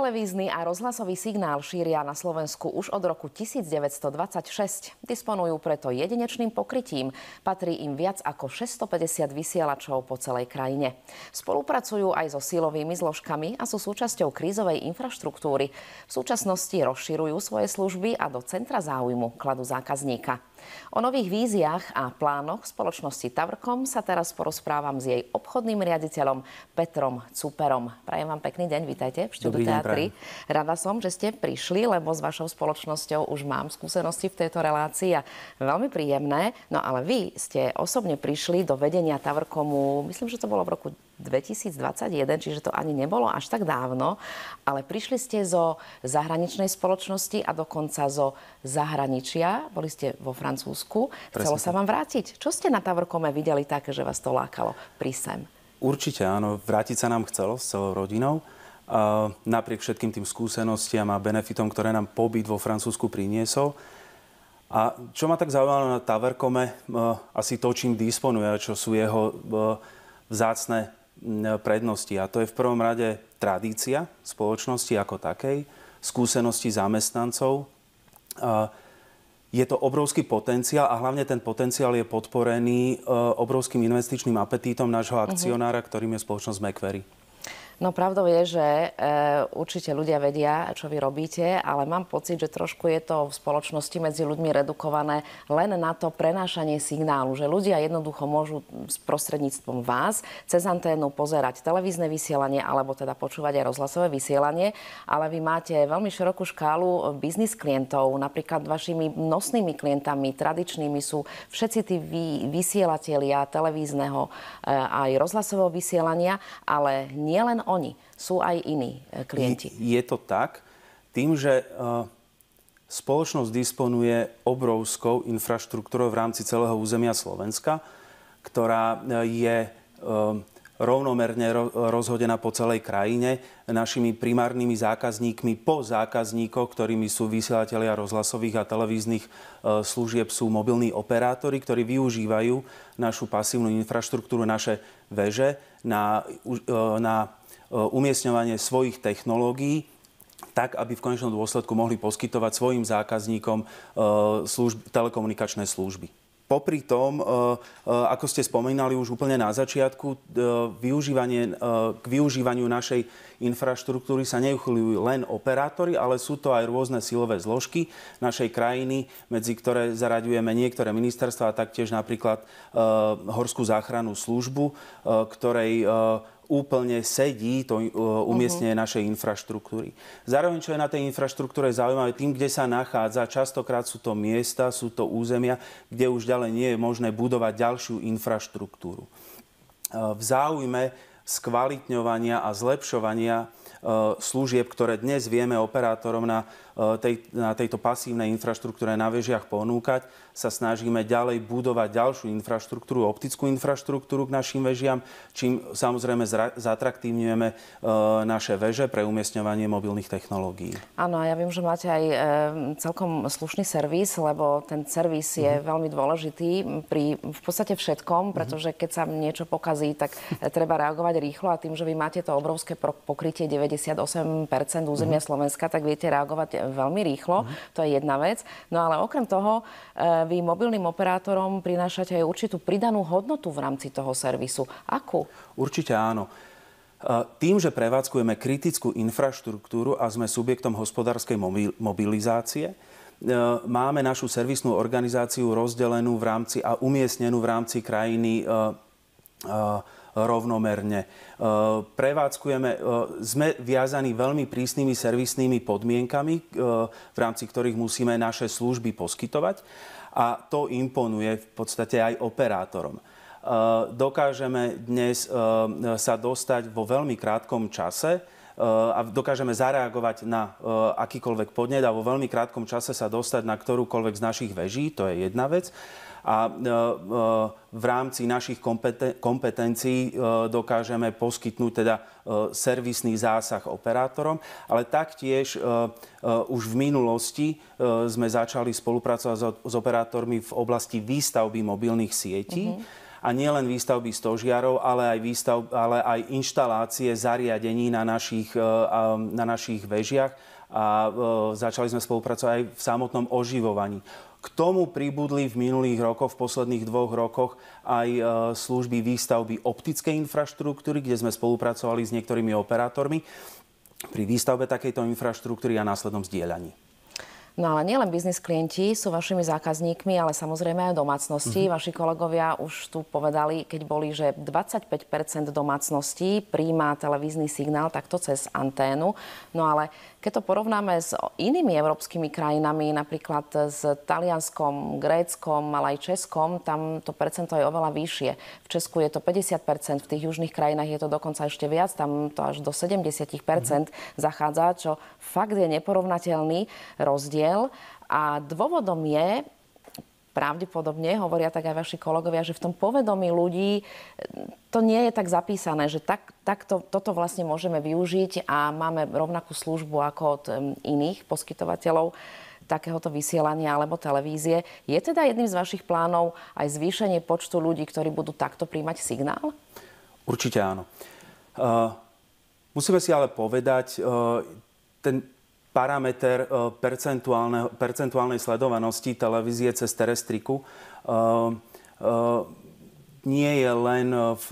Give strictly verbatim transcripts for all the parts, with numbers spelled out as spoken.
Televízny a rozhlasový signál šíria na Slovensku už od roku devätnásťstodvadsaťšesť. Disponujú preto jedinečným pokrytím. Patrí im viac ako šesťstopäťdesiat vysielačov po celej krajine. Spolupracujú aj so silovými zložkami a sú súčasťou krízovej infraštruktúry. V súčasnosti rozširujú svoje služby a do centra záujmu kladú zákazníka. O nových víziách a plánoch spoločnosti Tavrkom sa teraz porozprávam s jej obchodným riaditeľom Petrom Cuperom. Prajem vám pekný deň, vítajte v Štúdiu Teatry. Rada som, že ste prišli, lebo s vašou spoločnosťou už mám skúsenosti v tejto relácii a veľmi príjemné. No ale vy ste osobne prišli do vedenia Tavrkomu, myslím, že to bolo v roku dvetisícdvadsaťjeden, čiže to ani nebolo až tak dávno, ale prišli ste zo zahraničnej spoločnosti a dokonca zo zahraničia. Boli ste vo Francúzsku. Chcelo sa vám vrátiť. Čo ste na Tavrkome videli také, že vás to lákalo prísť sem? Určite áno, vrátiť sa nám chcelo s celou rodinou. Uh, napriek všetkým tým skúsenostiam a benefitom, ktoré nám pobyt vo Francúzsku priniesol. A čo ma tak zaujímalo na Tavrkome, uh, asi to, čím disponuje, čo sú jeho uh, vzácne prednosti. A to je v prvom rade tradícia spoločnosti ako takej, skúsenosti zamestnancov. Je to obrovský potenciál a hlavne ten potenciál je podporený obrovským investičným apetítom nášho akcionára, ktorým je spoločnosť Macquarie. No pravdou je, že e, určite ľudia vedia, čo vy robíte, ale mám pocit, že trošku je to v spoločnosti medzi ľuďmi redukované len na to prenášanie signálu, že ľudia jednoducho môžu s prostredníctvom vás cez anténu pozerať televízne vysielanie alebo teda počúvať aj rozhlasové vysielanie, ale vy máte veľmi širokú škálu biznis klientov, napríklad vašimi nosnými klientami, tradičnými sú všetci tí vy, vysielatelia televízneho e, aj rozhlasového vysielania, ale nielen oni, sú aj iní klienti. Je, je to tak. Tým, že uh, spoločnosť disponuje obrovskou infraštruktúrou v rámci celého územia Slovenska, ktorá je uh, rovnomerne ro- rozhodená po celej krajine. Našimi primárnymi zákazníkmi po zákazníkoch, ktorými sú vysielatelia rozhlasových a televíznych uh, služieb, sú mobilní operátori, ktorí využívajú našu pasívnu infraštruktúru, naše veže na, uh, na umiestňovanie svojich technológií tak, aby v konečnom dôsledku mohli poskytovať svojim zákazníkom služby, telekomunikačné služby. Popri tom, ako ste spomínali už úplne na začiatku, využívanie, k využívaniu našej infraštruktúry sa neuchyľujú len operátori, ale sú to aj rôzne silové zložky našej krajiny, medzi ktoré zaraďujeme niektoré ministerstvá a taktiež napríklad Horskú záchrannú službu, ktorej úplne sedí to umiestnenie uh-huh. našej infraštruktúry. Zároveň, čo je na tej infraštruktúre zaujímavé, tým, kde sa nachádza, častokrát sú to miesta, sú to územia, kde už ďalej nie je možné budovať ďalšiu infraštruktúru. V záujme skvalitňovania a zlepšovania služieb, ktoré dnes vieme operátorom na, tej, na tejto pasívnej infraštruktúre na vežiach ponúkať, sa snažíme ďalej budovať ďalšiu infraštruktúru, optickú infraštruktúru k našim vežiam, čím samozrejme zatraktívňujeme naše veže pre umiestňovanie mobilných technológií. Áno, ja viem, že máte aj celkom slušný servis, lebo ten servis je mm-hmm. veľmi dôležitý pri v podstate všetkom, pretože keď sa niečo pokazí, tak treba reagovať rýchlo a tým, že vy máte to obrovské pokrytie deväťdesiatosem percent územia mm-hmm. Slovenska, tak viete reagovať veľmi rýchlo. Mm-hmm. To je jedna vec. No ale okrem toho, vy mobilným operátorom prinášate aj určitú pridanú hodnotu v rámci toho servisu. Akú? Určite áno. Tým, že prevádzkujeme kritickú infraštruktúru a sme subjektom hospodárskej mobilizácie, máme našu servisnú organizáciu rozdelenú v rámci a umiestnenú v rámci krajiny rovnomerne. Prevádzkujeme, sme viazaní veľmi prísnymi servisnými podmienkami, v rámci ktorých musíme naše služby poskytovať a to imponuje v podstate aj operátorom. Dokážeme dnes sa dostať vo veľmi krátkom čase a dokážeme zareagovať na akýkoľvek podnet a vo veľmi krátkom čase sa dostať na ktorúkoľvek z našich veží, to je jedna vec. A v rámci našich kompetencií dokážeme poskytnúť teda servisný zásah operátorom, ale taktiež už v minulosti sme začali spolupracovať s operátormi v oblasti výstavby mobilných sietí. Mm-hmm. A nielen výstavby stožiarov, ale aj, výstav, ale aj inštalácie zariadení na našich, na našich vežiach. A začali sme spolupracovať aj v samotnom oživovaní. K tomu pribudli v minulých rokoch, v posledných dvoch rokoch aj služby výstavby optickej infraštruktúry, kde sme spolupracovali s niektorými operátormi pri výstavbe takejto infraštruktúry a následnom zdieľaní. No ale nielen biznis klienti sú vašimi zákazníkmi, ale samozrejme aj domácnosti. Mm-hmm. Vaši kolegovia už tu povedali, keď boli, že dvadsaťpäť percent domácností prijíma televízny signál takto cez anténu. No ale keď to porovnáme s inými európskymi krajinami, napríklad s Talianskom, Gréckom, ale aj Českom, tam to percento je oveľa vyššie. V Česku je to päťdesiat percent, v tých južných krajinách je to dokonca ešte viac, tam to až do sedemdesiat percent mm-hmm. zachádza, čo fakt je neporovnateľný rozdiel. A dôvodom je, pravdepodobne, hovoria tak aj vaši kolegovia, že v tom povedomí ľudí to nie je tak zapísané, že tak, tak to, toto vlastne môžeme využiť a máme rovnakú službu ako od iných poskytovateľov takéhoto vysielania alebo televízie. Je teda jedným z vašich plánov aj zvýšenie počtu ľudí, ktorí budú takto príjmať signál? Určite áno. Uh, musíme si ale povedať, uh, ten parameter percentuálnej sledovanosti televízie cez terestriku nie je len v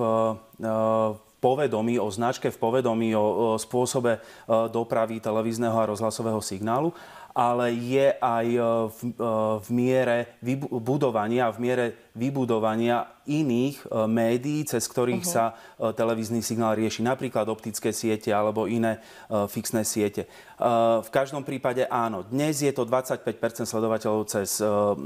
povedomí o značke, v povedomí o spôsobe dopravy televízneho a rozhlasového signálu, ale je aj v, v miere budovania, v miere vybudovania iných médií, cez ktorých uh-huh. sa televízny signál rieši, napríklad optické siete alebo iné fixné siete. V každom prípade áno, dnes je to dvadsaťpäť percent sledovateľov cez,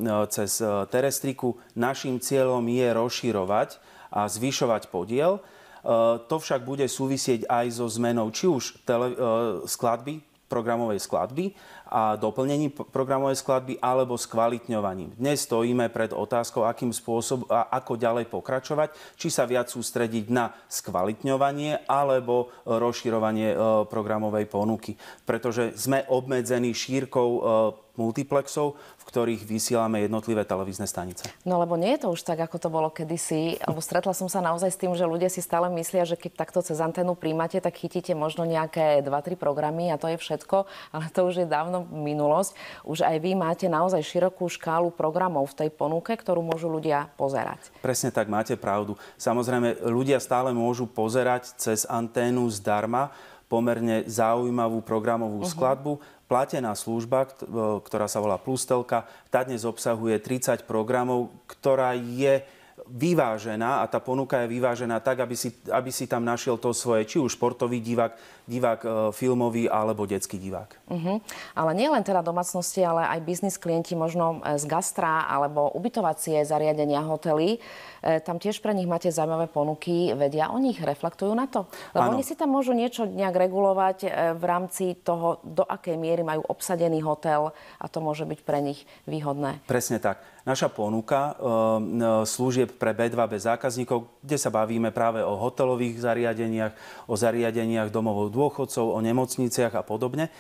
cez terestriku. Naším cieľom je rozširovať a zvyšovať podiel. To však bude súvisieť aj so zmenou či už tele, skladby, programovej skladby a doplnení programovej skladby alebo skvalitňovaním. Dnes stojíme pred otázkou, akým spôsobom a ako ďalej pokračovať, či sa viac sústrediť na skvalitňovanie alebo rozširovanie programovej ponuky. Pretože sme obmedzení šírkou multiplexov, v ktorých vysielame jednotlivé televízne stanice. No lebo nie je to už tak, ako to bolo kedysi. Lebo stretla som sa naozaj s tým, že ľudia si stále myslia, že keď takto cez anténu príjmate, tak chytíte možno nejaké dva tri programy a to je všetko. Ale to už je dávno minulosť. Už aj vy máte naozaj širokú škálu programov v tej ponuke, ktorú môžu ľudia pozerať. Presne tak, máte pravdu. Samozrejme, ľudia stále môžu pozerať cez anténu zdarma pomerne zaujímavú programovú uh-huh. skladbu. Platená služba, ktorá sa volá Plustelka, tá dnes obsahuje tridsať programov, ktorá je vyvážená a tá ponuka je vyvážená tak, aby si, aby si tam našiel to svoje, či už športový divák, divák e, filmový alebo detský divák. Uh-huh. Ale nie len teda domácnosti, ale aj biznis klienti možno z gastra alebo ubytovacie zariadenia, hotely. E, tam tiež pre nich máte zaujímavé ponuky. Vedia o nich? Reflektujú na to? Lebo ano. Oni si tam môžu niečo nejak regulovať e, v rámci toho, do akej miery majú obsadený hotel a to môže byť pre nich výhodné. Presne tak. Naša ponuka e, služieb pre bé dva bé zákazníkov, kde sa bavíme práve o hotelových zariadeniach, o zariadeniach domov dôchodcov, o nemocniciach a podobne.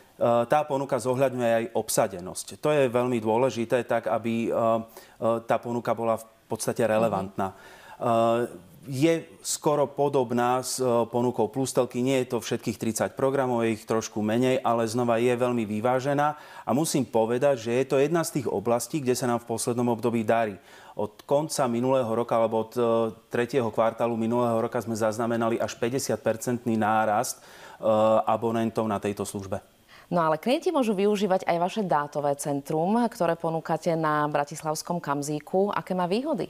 Tá ponuka zohľadňuje aj obsadenosť. To je veľmi dôležité, tak aby tá ponuka bola v podstate relevantná. Je skoro podobná s ponukou Plustelky. Nie je to všetkých tridsať programov, je ich trošku menej, ale znova je veľmi vyvážená. A musím povedať, že je to jedna z tých oblastí, kde sa nám v poslednom období darí. Od konca minulého roka, alebo od tretieho kvartálu minulého roka sme zaznamenali až päťdesiat percentný nárast abonentov na tejto službe. No ale klienti môžu využívať aj vaše dátové centrum, ktoré ponúkate na bratislavskom Kamzíku. Aké má výhody?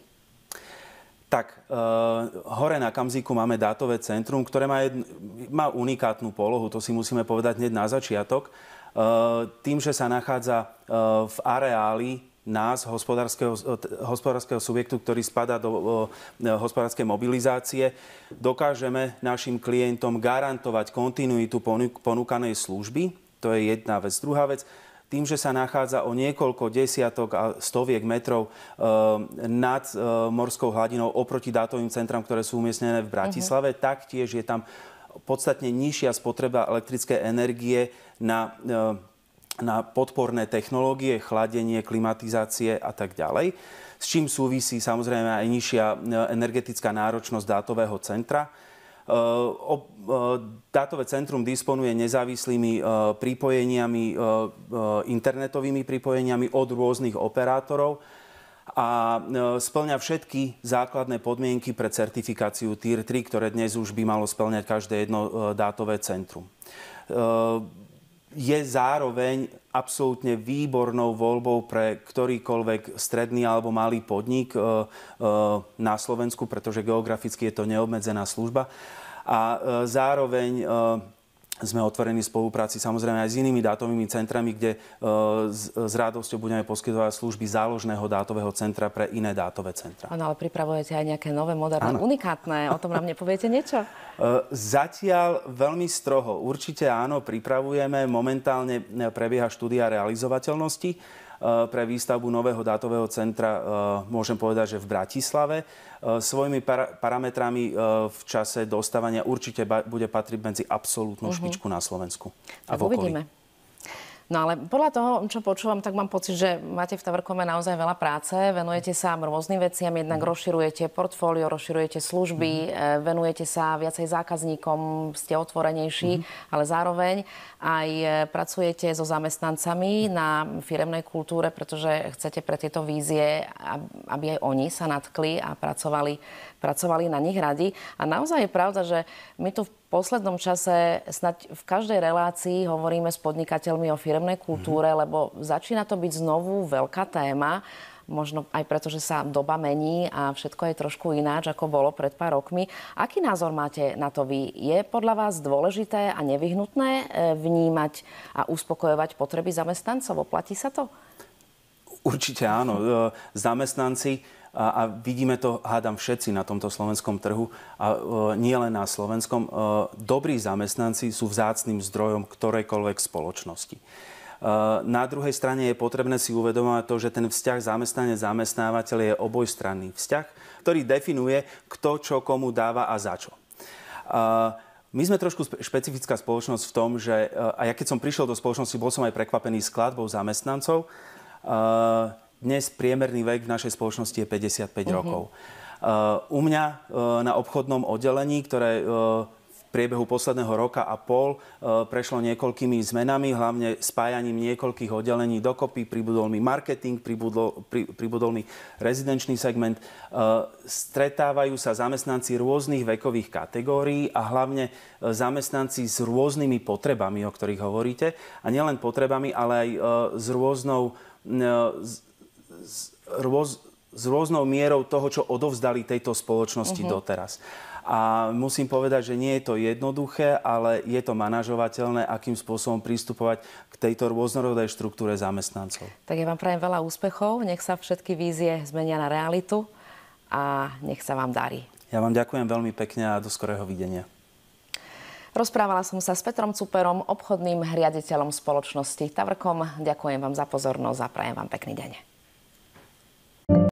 Tak, e, hore na Kamzíku máme dátové centrum, ktoré má, jedn, má unikátnu polohu, to si musíme povedať hneď na začiatok. E, tým, že sa nachádza e, v areáli nás, hospodárskeho, hospodárskeho subjektu, ktorý spadá do e, hospodárskej mobilizácie, dokážeme našim klientom garantovať kontinuitu ponúk, ponúkanej služby. To je jedna vec. Druhá vec, tým, že sa nachádza o niekoľko desiatok a stoviek metrov e, nad e, morskou hladinou oproti dátovým centram, ktoré sú umiestnené v Bratislave, uh-huh. taktiež je tam podstatne nižšia spotreba elektrickej energie na, e, na podporné technológie, chladenie, klimatizácie a tak ďalej. S čím súvisí samozrejme aj nižšia energetická náročnosť dátového centra. Dátové centrum disponuje nezávislými pripojeniami, internetovými pripojeniami od rôznych operátorov a spĺňa všetky základné podmienky pre certifikáciu tier tri, ktoré dnes už by malo spĺňať každé jedno dátové centrum. Je zároveň absolútne výbornou voľbou pre ktorýkoľvek stredný alebo malý podnik na Slovensku, pretože geograficky je to neobmedzená služba. A zároveň sme otvorení v spolupráci samozrejme aj s inými dátovými centrami, kde s, s radosťou budeme poskytovať služby záložného dátového centra pre iné dátové centra. Áno, ale pripravujete aj nejaké nové, moderné, áno, unikátne. O tom nám nepoviete niečo? Zatiaľ veľmi stroho. Určite áno, pripravujeme. Momentálne prebieha štúdia realizovateľnosti pre výstavbu nového dátového centra, môžem povedať, že v Bratislave. Svojimi para- parametrami v čase dostávania určite ba- bude patriť medzi absolútnu uh-huh. špičku na Slovensku a v okolí. Uvidíme. No ale podľa toho, čo počúvam, tak mám pocit, že máte v Tavrkome naozaj veľa práce. Venujete sa rôznym veciam, jednak rozširujete portfólio, rozširujete služby, mm. venujete sa viacej zákazníkom, ste otvorenejší, mm. ale zároveň aj pracujete so zamestnancami na firemnej kultúre, pretože chcete pre tieto vízie, aby aj oni sa natkli a pracovali, pracovali na nich radi. A naozaj je pravda, že my tu v poslednom čase snáď v každej relácii hovoríme s podnikateľmi o firemnej kultúre, mm. lebo začína to byť znovu veľká téma. Možno aj preto, že sa doba mení a všetko je trošku ináč, ako bolo pred pár rokmi. Aký názor máte na to vy? Je podľa vás dôležité a nevyhnutné vnímať a uspokojovať potreby zamestnancov? Oplatí sa to? Určite áno. Zamestnanci, a, a vidíme to, hádam, všetci na tomto slovenskom trhu, a e, nie len na slovenskom, e, dobrí zamestnanci sú vzácnym zdrojom ktorejkoľvek spoločnosti. E, na druhej strane je potrebné si uvedomovať to, že ten vzťah zamestnanec-zamestnávateľ je obojstranný vzťah, ktorý definuje, kto čo komu dáva a za čo. E, My sme trošku špecifická spoločnosť v tom, že, a ja keď som prišiel do spoločnosti, bol som aj prekvapený skladbou zamestnancov. Dnes priemerný vek v našej spoločnosti je päťdesiatpäť mm-hmm. rokov. U mňa na obchodnom oddelení, ktoré v priebehu posledného roka a pol prešlo niekoľkými zmenami, hlavne spájaním niekoľkých oddelení dokopy, pribudol mi marketing, pribudol, pri, pribudol mi rezidenčný segment. Stretávajú sa zamestnanci rôznych vekových kategórií a hlavne zamestnanci s rôznymi potrebami, o ktorých hovoríte. A nielen potrebami, ale aj s rôznou S, rôz, s rôznou mierou toho, čo odovzdali tejto spoločnosti uh-huh. doteraz. A musím povedať, že nie je to jednoduché, ale je to manažovateľné, akým spôsobom pristupovať k tejto rôznorodej štruktúre zamestnancov. Tak ja vám prajem veľa úspechov, nech sa všetky vízie zmenia na realitu a nech sa vám darí. Ja vám ďakujem veľmi pekne a do skorého videnia. Rozprávala som sa s Petrom Cuperom, obchodným riaditeľom spoločnosti Tavrkom. Ďakujem vám za pozornosť a prajem vám pekný deň.